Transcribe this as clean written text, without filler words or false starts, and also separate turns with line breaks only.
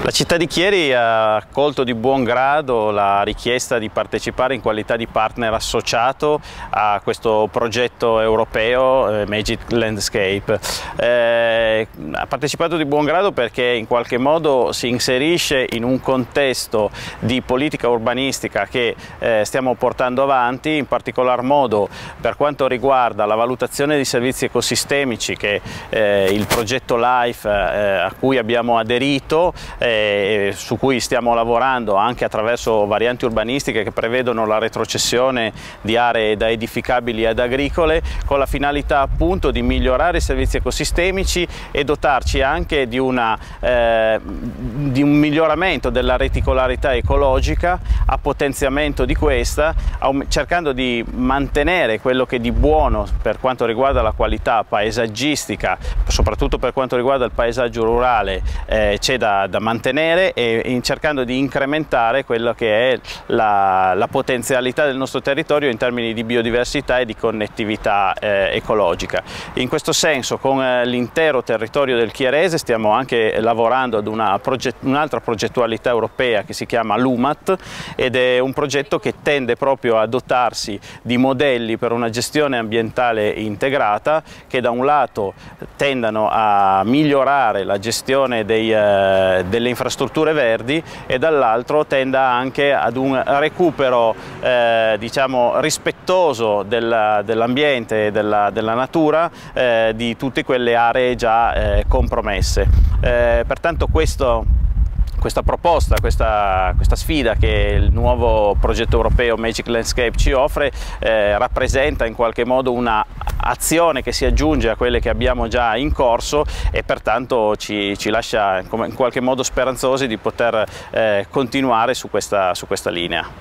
La città di Chieri ha accolto di buon grado la richiesta di partecipare in qualità di partner associato a questo progetto europeo Magic Landscape. Ha partecipato di buon grado perché in qualche modo si inserisce in un contesto di politica urbanistica che stiamo portando avanti, in particolar modo per quanto riguarda la valutazione di servizi ecosistemici che il progetto LIFE a cui abbiamo aderito, su cui stiamo lavorando anche attraverso varianti urbanistiche che prevedono la retrocessione di aree da edificabili ad agricole, con la finalità appunto di migliorare i servizi ecosistemici e dotarci anche di un miglioramento della reticolarità ecologica, a potenziamento di questa, cercando di mantenere quello che di buono per quanto riguarda la qualità paesaggistica, soprattutto per quanto riguarda il paesaggio rurale, c'è da mantenere, e cercando di incrementare quello che è la potenzialità del nostro territorio in termini di biodiversità e di connettività ecologica. In questo senso, con l'intero territorio del Chierese stiamo anche lavorando ad un'altra progettualità europea che si chiama LUMAT, ed è un progetto che tende proprio a dotarsi di modelli per una gestione ambientale integrata che da un lato tendano a migliorare la gestione delle infrastrutture verdi e dall'altro tenda anche ad un recupero diciamo rispettoso dell'ambiente e della natura di tutte quelle aree già compromesse. Pertanto questa proposta, questa sfida che il nuovo progetto europeo Magic Landscape ci offre rappresenta in qualche modo un'azione che si aggiunge a quelle che abbiamo già in corso e pertanto ci lascia in qualche modo speranzosi di poter continuare su questa linea.